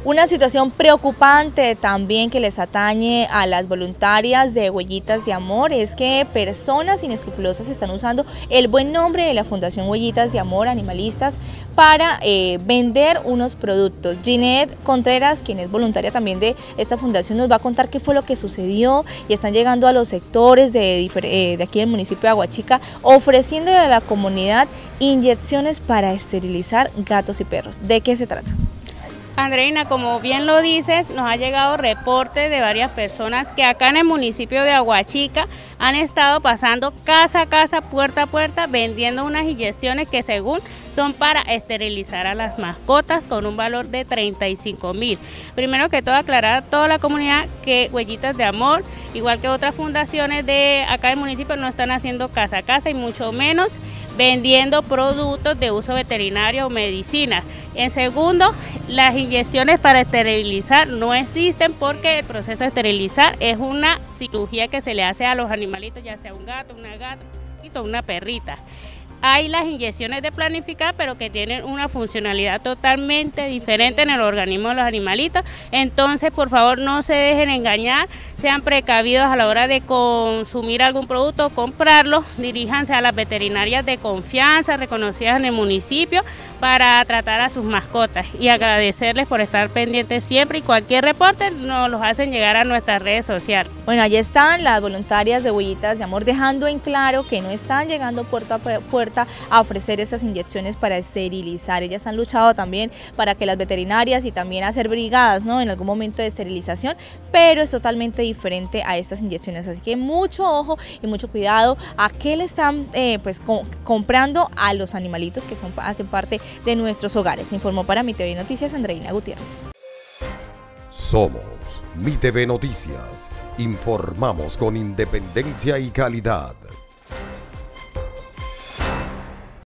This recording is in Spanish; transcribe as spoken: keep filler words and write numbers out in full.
Una situación preocupante también que les atañe a las voluntarias de Huellitas de Amor es que personas inescrupulosas están usando el buen nombre de la Fundación Huellitas de Amor Animalistas para eh, vender unos productos. Ginette Contreras, quien es voluntaria también de esta fundación, nos va a contar qué fue lo que sucedió y están llegando a los sectores de, eh, de aquí del municipio de Aguachica ofreciendo a la comunidad inyecciones para esterilizar gatos y perros. ¿De qué se trata? Andreina, como bien lo dices, nos ha llegado reporte de varias personas que acá en el municipio de Aguachica han estado pasando casa a casa, puerta a puerta, vendiendo unas inyecciones que según son para esterilizar a las mascotas con un valor de treinta y cinco mil. Primero que todo, aclarar a toda la comunidad que Huellitas de Amor, igual que otras fundaciones de acá del municipio, no están haciendo casa a casa y mucho menos vendiendo productos de uso veterinario o medicinas. En segundo, las inyecciones para esterilizar no existen porque el proceso de esterilizar es una cirugía que se le hace a los animalitos, ya sea un gato, una gata, una perrita. Hay las inyecciones de planificar, pero que tienen una funcionalidad totalmente diferente en el organismo de los animalitos. Entonces, por favor, no se dejen engañar, sean precavidos a la hora de consumir algún producto o comprarlo. Diríjanse a las veterinarias de confianza, reconocidas en el municipio, para tratar a sus mascotas y agradecerles por estar pendientes siempre, y cualquier reporte nos los hacen llegar a nuestras redes sociales. Bueno, allí están las voluntarias de Huellitas de Amor dejando en claro que no están llegando puerta a puerta a ofrecer estas inyecciones para esterilizar. Ellas han luchado también para que las veterinarias y también hacer brigadas, ¿no?, en algún momento de esterilización, pero es totalmente diferente a estas inyecciones, así que mucho ojo y mucho cuidado a qué le están eh, pues co comprando a los animalitos que son, hacen parte de nuestros hogares. Informó para Mi T V Noticias Andreina Gutiérrez. Somos Mi T V Noticias, informamos con independencia y calidad.